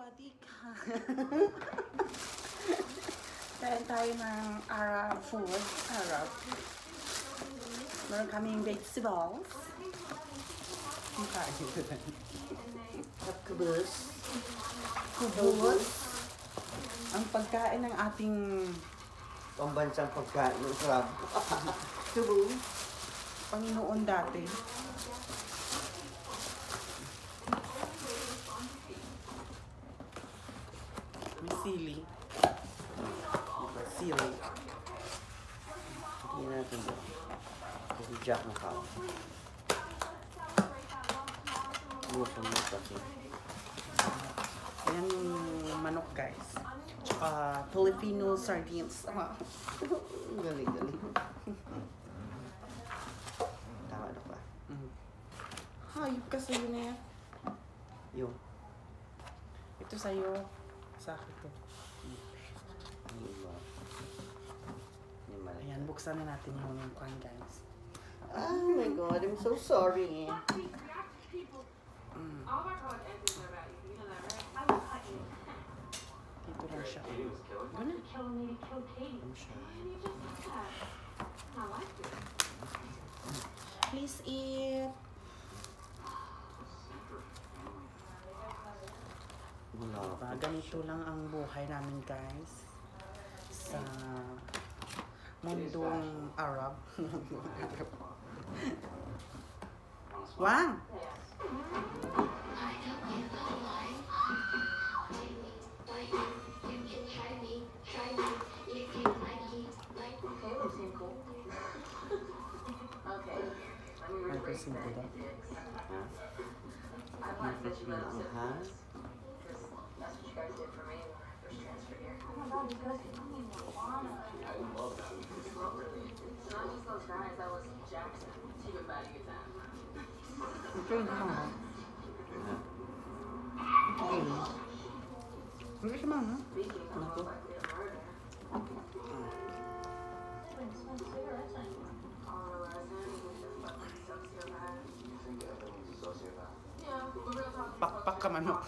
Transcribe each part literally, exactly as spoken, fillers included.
Sawadika. Kain tayo ng Arab food. Arab. Meron kaming vegetables. Ang kain. At kubus. Kubus. Ang pagkain ng ating pambansang pagkain ng Arab. Kubus. Panginoon dati. May sili. Sili. Hindi natin doon. Kasi jack na kao. Gusto mo kasi. Ayan yung manok, guys. Tsaka Filipino sardines. Galing, galing. Tama na pa. Mm. Hayop ka sa'yo na yan. Yung. Ito sa'yo. Sa akin to. Ayan, buksan na natin yung kwan, guys. Oh my God, I'm so sorry. Mm. Dito lang siya. Ganun. I'm sure. Please eat. Diba, ganito lang ang buhay namin, guys. Sa mundong Arab. Wang! Michael Cinco daw. Ha? Ito yung mga. Okay. Hindi siya mga. Naku. Pakpak ka manok.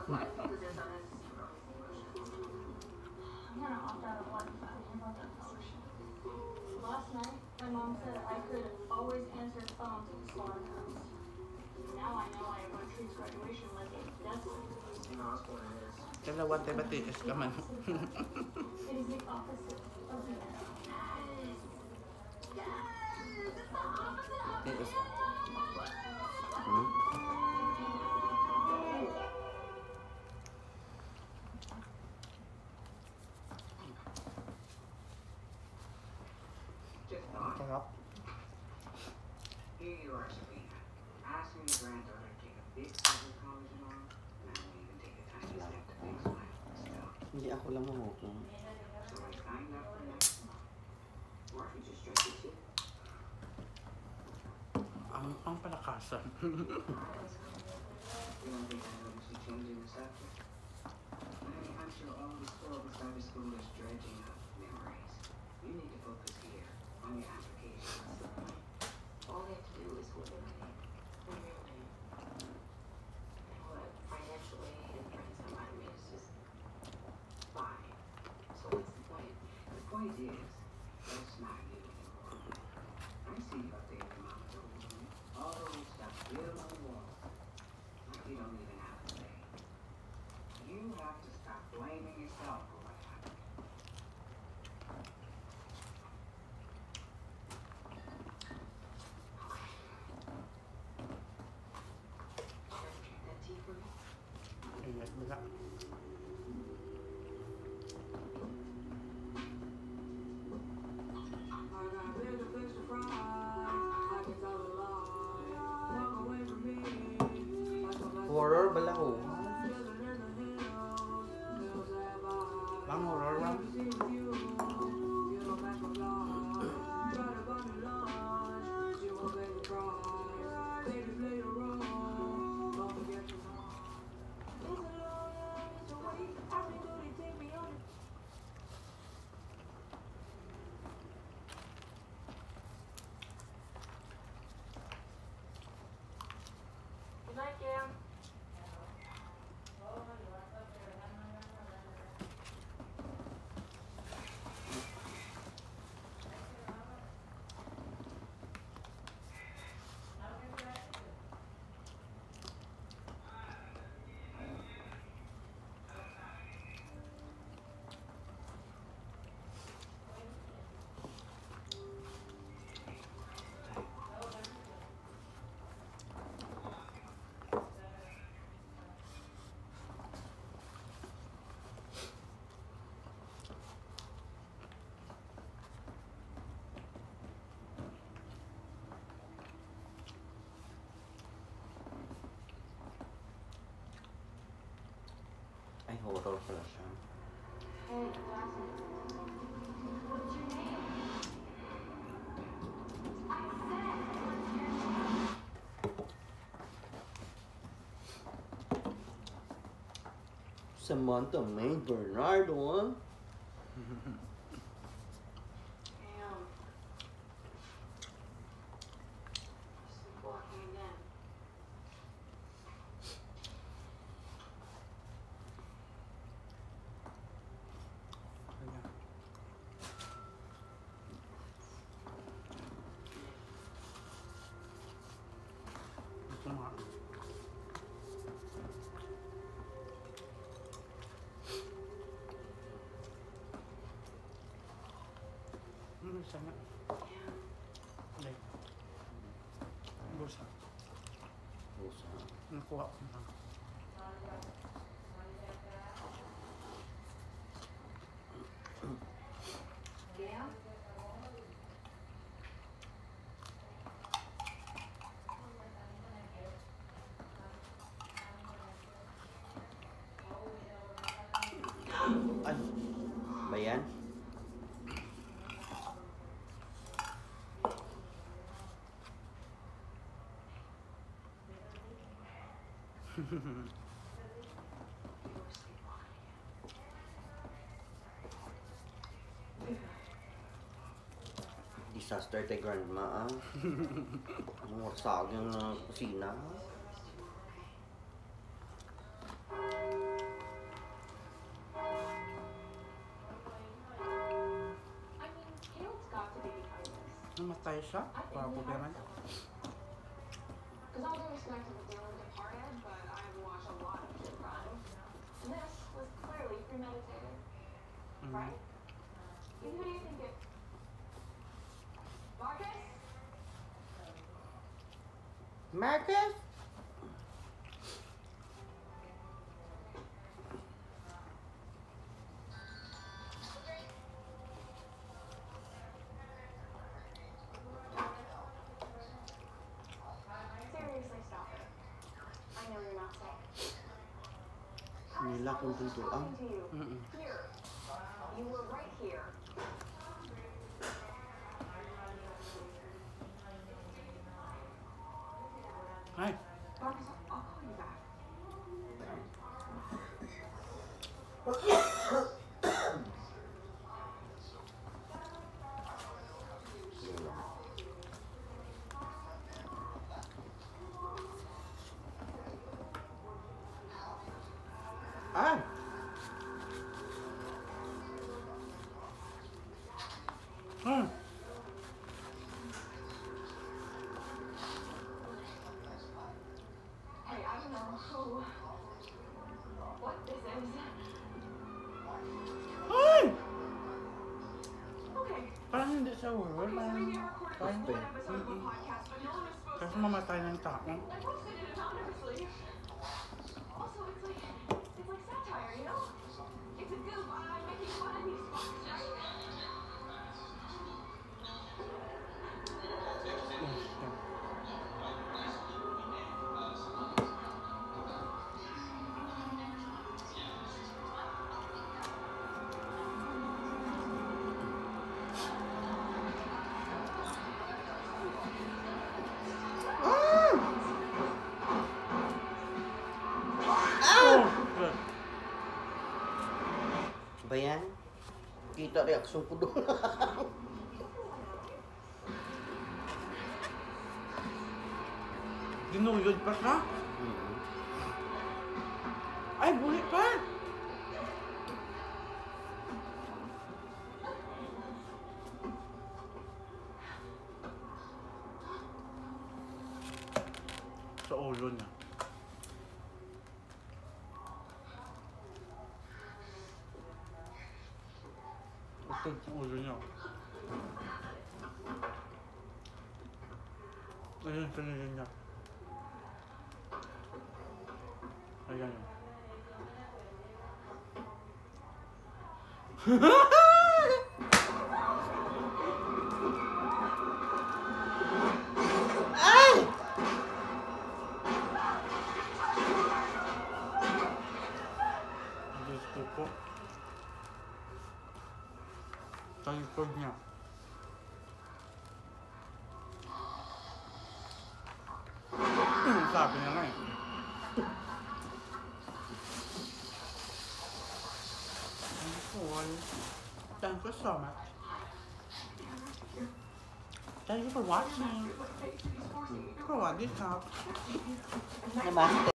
Last night, my mom said I could always answer phones at the slaughterhouse. Now I know I have my treat's graduation like a desolate. Dalawa tayo batiis ka manok. It is the opposite of the Tiis. Hmm? Sarap. Here you are, Sabina. Asking your granddaughter to take a big step of college and all, and I won't even take a tiny step to make smile. Still, Hindi ako lang mamuklong. so I signed up for next month. Or if you just stretch it too. Ang ang palakasan. You don't think I noticed you changing the subject? Honey, I'm sure all the spoiled beside the school is dredging up memories. You need to focus here on your applications. All they have to do is hold their money. What financially and friends remind me is just fine. So what's the point? The point is, that's not you anymore. I see you up there in Mama told me. All those stuff still on the wall. Like you don't even have to say. You have to stop blaming yourself for what happened. Drink that tea for me. Ingat mo lang. Horror balaho. Bang horror bang. Ay, horror pala siya. Hey, Jackson. What's your name? I said, what's your name? Samantha May Bernardo, ah. Damn. Sleepwalking again. Ayan. Ito nga. Hmm, sana. Ay. Bulsa. Pusa. Nakuha ko na. Damn. Ay, ba yan? Disaster kay grandma, ah. Ang warsag yung uh, kusina. I mean, you know it's got to be because of this. Namatay siya? I think Bago we pa have naman. Because all due respect to the Dylan departed, but I've watched a lot of true crime. And this was clearly premeditated, Mm. right? Who do you think it... Marcus? Marcus? Seriously, stop it. I know you're not safe. Nila kung tuntuan. Talking to you. Mm-mm. Here. You were right here. Ay! Marcus, I'll call you back. Ay! Hmm. Hey, I don't know who, what this is. Ay! Okay. Parang hindi siya horror. Parang... Maybe I recorded Parang... this one episode of a podcast, but no one was supposed Kasi to. mamatay ng tao. I posted it anonymously. Also, it's like, it's like satire, you know? It's a goof. I'm making fun of these fucks, right? Ba yan? Kita reaksyon ko doon. Ginuyod pa siya? Mm. Ay, buhay pa! Sa ulo niya. Ito sa ulo niya. Ayun, pinili niya. Ayan yun. suko. Sa likod niya. Sabi niya nga eh. Thank you so much. Thank you for watching. For what this up. Namaste.